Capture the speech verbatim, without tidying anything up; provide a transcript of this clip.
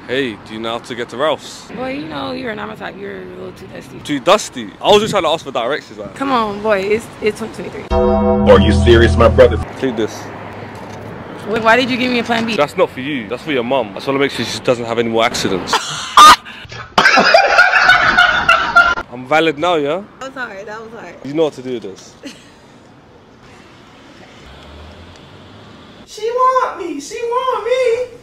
Hey, do you know how to get to Ralph's? Boy, you know you're not my type. You're a little too dusty. Too dusty? I was just trying to ask for directions, man. Come on, boy. It's it's twenty twenty-three. Are you serious, my brother? Take this. Wait, why did you give me a plan B? That's not for you. That's for your mum. I just want to make sure she doesn't have any more accidents. I'm valid now, yeah? That was hard. That was hard. You know what to do with this. She want me. She want me.